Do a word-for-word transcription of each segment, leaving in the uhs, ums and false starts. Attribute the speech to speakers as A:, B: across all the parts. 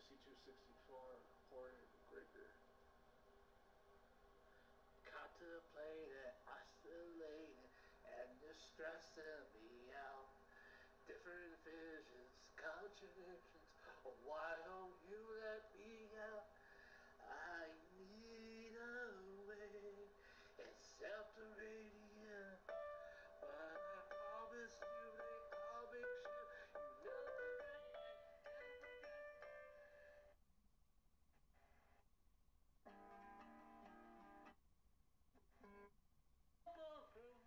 A: C two sixty-four, Porter, Breaker. Contemplating, oscillating, and distressing me out. Different visions, contradictions. Why don't you let me out? I need a way. It's self-radiant. But I promise you that I'll make sure you never forget.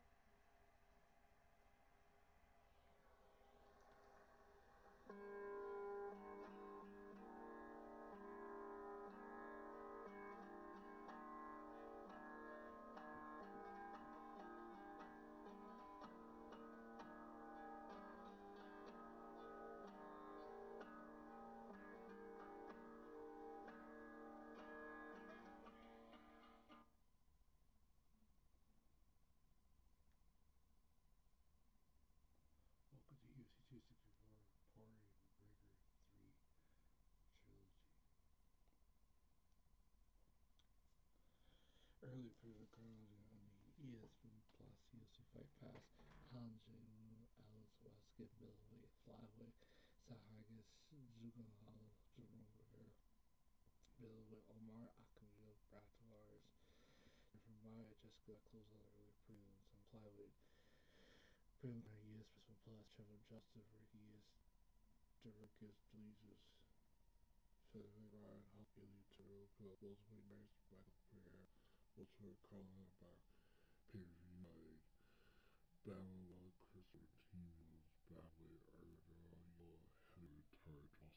B: Welcome to U C two sixty-four, Porter, Breaker three Trilogy. Early pre-recorded on the E S P N Plus U F C Fight Pass. Han Jae-woo, Alice Westgate, middleweight, flyweight, Sahagas, Zhugenhao, Jerome Rivera, middleweight, Omar Akhmadov, Bratwars, from Maya Jessica, close out early prelims on flyweight. Prelim on E S P N Plus, Trevor Justice, Ricky S. Durkis, Delezus, Featherweight, Ryan Hall, Elite Turo, Welterweight, Maris, Michael Pereira, Welterweight, Colin Back, pay-per-view fight, Battle of Chris Martinez, Battleweight, Argyle, Heavyweight, Heavyweight,